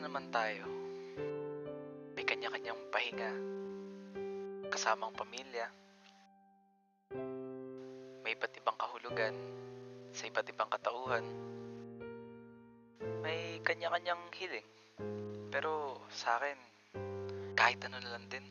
naman tayo. May kanya-kanyang pahinga, kasamang pamilya, may iba't ibang kahulugan sa iba't ibang katauhan, may kanya-kanyang hiling. Pero sa akin, kahit ano na lang din.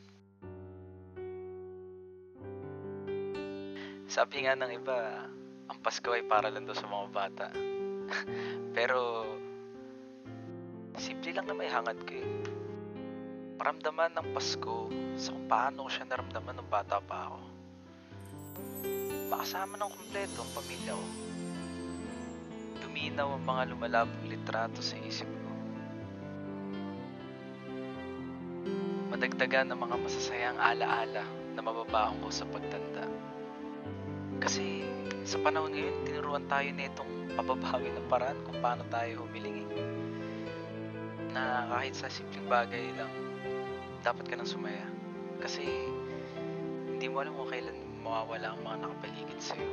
Sabi nga ng iba, ang Pasko ay para lang daw sa mga bata. Pero simple lang na may hangad ko eh. Maramdaman ng Pasko sa kung paano ko siya naramdaman nung bata pa ako. Makasama ng kumpleto ang pamilya ko. Luminaw ang mga lumalabong litrato sa isip ko. Madagdagan ng mga masasayang alaala na mababaon ko sa pagtanda. Kasi sa panahon ngayon, tinuruan tayo na itong pababawi ng paraan kung paano tayo humiling eh. Na kahit sa simpleng bagay lang, dapat ka nang sumaya. Kasi hindi mo alam kung kailan mawawala ang mga nakapaligid sa'yo.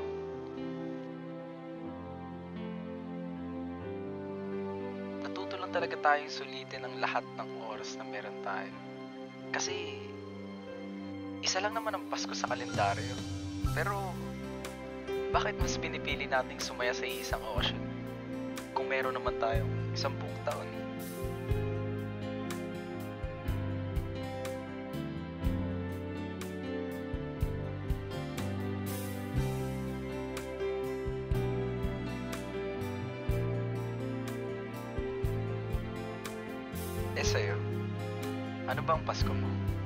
Natuto lang talaga tayong sulitin ang lahat ng oras na meron tayo. Kasi isa lang naman ang Pasko sa kalendaryo. Pero bakit mas pinipili nating sumaya sa isang okasyon kung meron naman tayong 10 taon? Sa'yo, ano ba ang Pasko mo?